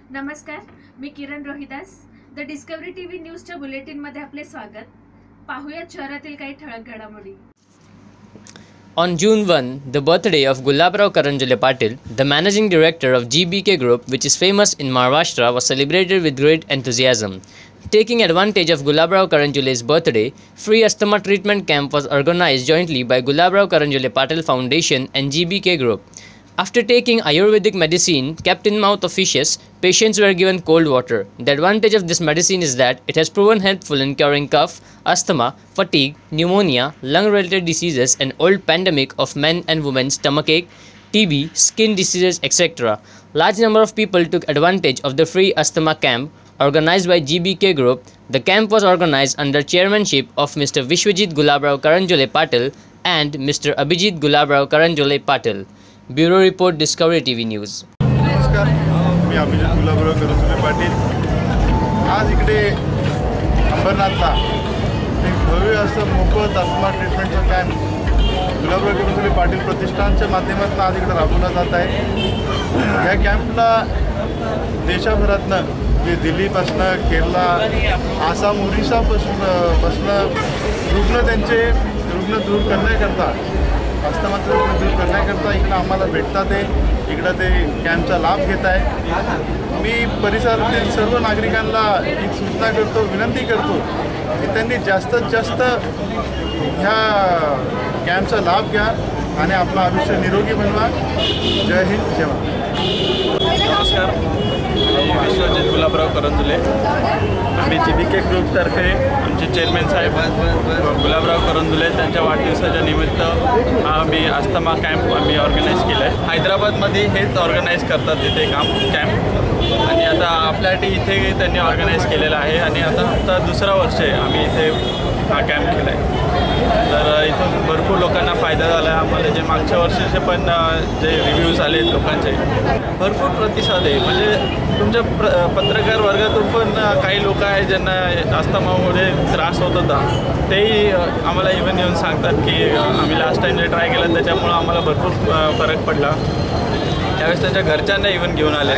नमस्कार, मी Kiran Rohidas. The Discovery TV न्यूजच्या बुलेटिनमध्ये आपले स्वागत. पाहूया शहरातील काही ठळक घडामोडी. On June 1, the birthday of Gulabrao Karanjole Patil, the managing director of GBK Group, which is famous in Maharashtra, was celebrated with great enthusiasm. Taking advantage of Gulabrao Karanjole's birthday, free asthma treatment camp was organized jointly by Gulabrao Karanjole Patil Foundation and GBK Group. After taking Ayurvedic medicine kept in mouth of fishes, patients were given cold water. The advantage of this medicine is that it has proven helpful in curing cough, asthma, fatigue, pneumonia, lung-related diseases, and old pandemic of men and women stomachache, TB, skin diseases, etc. Large number of people took advantage of the free asthma camp organized by GBK Group. The camp was organized under chairmanship of Mr. Vishwajit Gulabrao Karanjole Patil and Mr. Abhijit Gulabrao Karanjole Patil. Bureau Report, Discovery TV News. नमस्कार, मी अभिजित गुलाबराव करंजुले पाटील. आज इकडे अंबरनाथला एक भव्य असं मोफत asthma ट्रीटमेंटचं camp Gulabrao Karanjule Patil प्रतिष्ठानच्या माध्यमातून आज इकडे राबवला जात आहे. या कॅम्पला देशभरातनं जे दिल्लीपासनं केरला, आसाम, ओरिसापासनं रुग्ण दूर करण्याकरता अस्थमाचं रुग्ण दूर करण्याकरता इकडं आम्हाला भेटतात आहे. इकडं ते कॅम्पचा लाभ घेत आहे. मी परिसरातील सर्व नागरिकांना एक सूचना करतो, विनंती करतो की त्यांनी जास्तीत जास्त ह्या कॅम्पचा लाभ घ्या आणि आपलं आयुष्य निरोगी बनवा. जय हिंद, जय महाराष्ट्र. नमस्कार, मी विश्वजित गुलाबराव करंजुले. आम्ही GBK ग्रुपतर्फे आमचे चेअरमॅन साहेब गुलाबराव करंजुले त्यांच्या वाढदिवसाच्या निमित्त आम्ही अस्थमा कॅम्प आम्ही ऑर्गनाईज केलं आहे. हैदराबादमध्ये हेच ऑर्गनाईज करतात इथे कॅम्प, आणि आता आपल्यासाठी इथे त्यांनी ऑर्गनाईज केलेलं आहे. आणि आता दुसरा वर्ष आहे आम्ही इथे हा कॅम्प केला आहे. तर इथून भरपूर लोकांना फायदा झाला आहे. आम्हाला जे मागच्या वर्षीचे पण जे रिव्ह्यूज आले लोकांचे भरपूर प्रतिसाद आहे. म्हणजे तुमच्या पत्रकार वर्गातून पण काही लोक आहेत ज्यांना अस्थमामुळे त्रास होत होता, तेही आम्हाला इव्हन येऊन सांगतात की आम्ही लास्ट टाईम जे ट्राय केलं त्याच्यामुळं आम्हाला भरपूर फरक पडला. त्यावेळेस त्यांच्या घरच्यांना इव्हन घेऊन आले.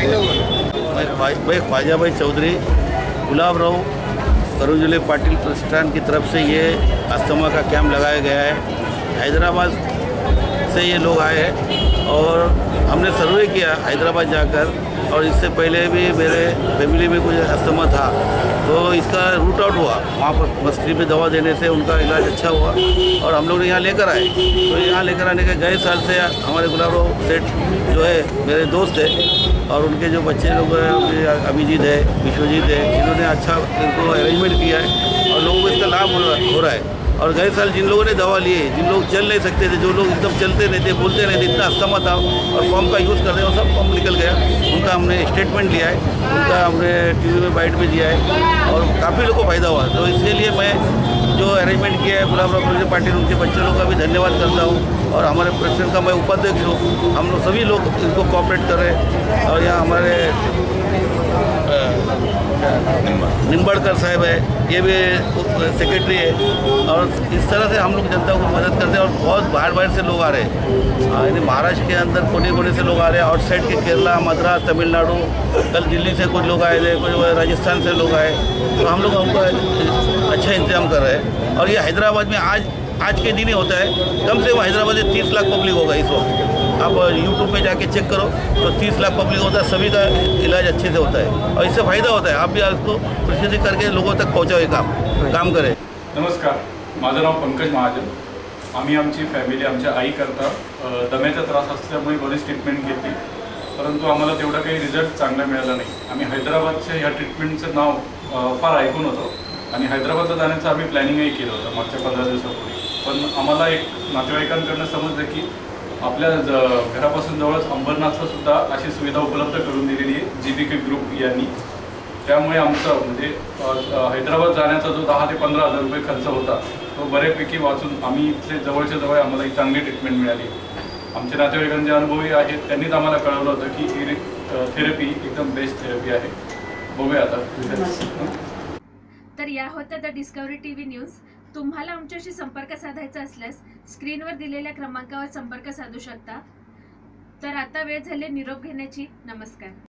मैं ख्वाजा चौधरी गुलाबराव करंजुले पाटिल प्रतिष्ठान की तरफ से ये अस्थमा का कैंप लगाया गया है. हैदराबाद से ये लोग आए हैं और हमने सर्वे किया हैदराबाद जाकर, और इससे पहले भी मेरे फैमिली में कुछ अस्थमा था तो इसका रूट आउट हुआ. वहाँ पर मछली में दवा देने से उनका इलाज अच्छा हुआ और हम लोग यहाँ लेकर आए. तो यहाँ लेकर आने के गए साल से हमारे गुलाबराव सेठ जो है मेरे दोस्त है, और उनके जो बच्चे लोग हैं अभिजीत है, विश्वजीत है, इन्होंने अच्छा इनको अरेंजमेंट किया है और लोगों को इसका लाभ हो रहा है. और गए साल जिन लोगों ने दवा लिए, जिन लोग चल नहीं सकते थे, जो लोग एकदम चलते नहीं थे, बोलते नहीं थे, इतना अस्थमा था और पंप का यूज़ करते हैं, वो सब पंप निकल गया. उनका हमने स्टेटमेंट लिया है, उनका हमने टीवी में बाइट में दिया है और काफ़ी लोगों को फ़ायदा हुआ. तो इसके लिए मैं जो अरेंजमेंट किया है गुलाबराव करंजुले पाटिल, उनके बच्चे लोग का भी धन्यवाद करता हूँ. और हमारे प्रेसिडेंट का मैं उपाध्यक्ष हूँ. हम लोग सभी लोग इनको कोऑपरेट कर रहे हैं. और यहाँ हमारे निम्बड़कर साहब है, ये भी सेक्रेटरी है. और इस तरह से हम लोग जनता को मदद करते हैं. और बहुत बाहर से लोग आ रहे हैं, यानी महाराष्ट्र के अंदर कोने कोने से लोग आ रहे हैं. आउटसाइड के केरला, मद्रास, तमिलनाडु, कल दिल्ली से कुछ लोग आए थे, कुछ राजस्थान से लोग आए. तो हम लोग उनको अच्छा इंतजाम कर रहे हैं. और ये हैदराबाद में आज के दिन ही होता है. कम से कम हैदराबाद में 30 लाख पब्लिक होगा इस वक्त. आप यूट्यूब पे जाके चेक करो तो 30 लाख पब्लिक होता है. सभी का इलाज अच्छे से होता है और इससे फ़ायदा होता है. आप भी इसको प्रसिद्ध करके लोगों तक पहुँचावे काम करें. नमस्कार, माझं नाव पंकज महाजन. आम्ही आमची फॅमिली आमच्या आईकरता दम्याचा त्रास असल्यामुळे बरीच ट्रीटमेंट घेतली, परंतु आम्हाला तेवढा काही रिझल्ट चांगला मिळाला नाही. आम्ही हैदराबादच्या ह्या ट्रीटमेंटचं नाव फार ऐकून होतो आणि हैदराबादला जाण्याचं आम्ही प्लॅनिंगही केलं होतं मागच्या 15 दिवसापूर्वी. पण आम्हाला एक नातेवाईकांकडून समजलं की आपल्या घरापासून जवळच अंबरनाथला सुद्धा अशी सुविधा उपलब्ध करून दिलेली आहे GBK ग्रुप यांनी. त्यामुळे आमचं म्हणजे हैदराबाद जाण्याचा जो 10 ते 15 हजार रुपये खर्च होता तो बऱ्यापैकी वाचून आम्ही इथले जवळच्या जवळ आम्हाला एक चांगली ट्रीटमेंट मिळाली. आमच्या नातेवाईकांचे अनुभवही आहेत, त्यांनीच आम्हाला कळवलं होतं की थेरपी एकदम बेस्ट थेरपी आहे. बघूया आता. तर या होत्या द डिस्कवरी टीव्ही न्यूज. तुम्हाला आमच्याशी संपर्क साधायचा असल्यास स्क्रीनवर दिलेल्या क्रमांकावर संपर्क साधू शकता. तर आता वेळ झाली निरोप घेण्याची. नमस्कार.